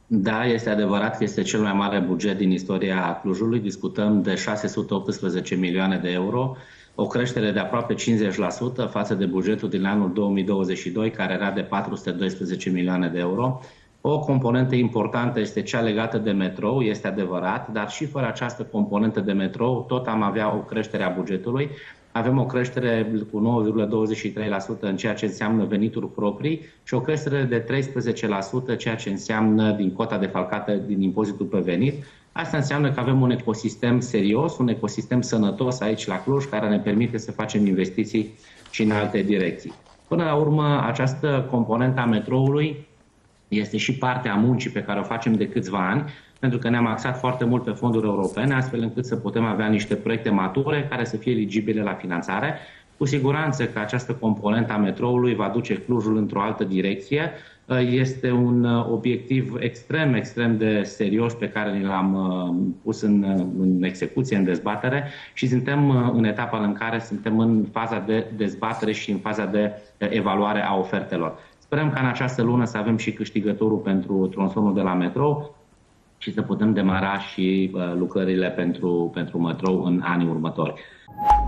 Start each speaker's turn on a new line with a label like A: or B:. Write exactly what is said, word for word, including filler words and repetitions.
A: Da, este adevărat că este cel mai mare buget din istoria Clujului. Discutăm de șase sute optsprezece milioane de euro, o creștere de aproape cincizeci la sută față de bugetul din anul două mii douăzeci și doi, care era de patru sute doisprezece milioane de euro. O componentă importantă este cea legată de metrou, este adevărat, dar și fără această componentă de metrou, tot am avea o creștere a bugetului. Avem o creștere cu nouă virgulă douăzeci și trei la sută în ceea ce înseamnă venituri proprii și o creștere de treisprezece la sută ceea ce înseamnă din cota defalcată din impozitul pe venit. Asta înseamnă că avem un ecosistem serios, un ecosistem sănătos aici la Cluj, care ne permite să facem investiții și în alte direcții. Până la urmă, această componentă a metroului este și partea muncii pe care o facem de câțiva ani, pentru că ne-am axat foarte mult pe fonduri europene, astfel încât să putem avea niște proiecte mature care să fie eligibile la finanțare. Cu siguranță că această componentă a metroului va duce Clujul într-o altă direcție. Este un obiectiv extrem, extrem de serios pe care ni l-am pus în, în execuție, în dezbatere și suntem în etapa în care suntem în faza de dezbatere și în faza de evaluare a ofertelor. Sperăm ca în această lună să avem și câștigătorul pentru tronsonul de la metrou și să putem demara și lucrările pentru, pentru metrou în anii următori.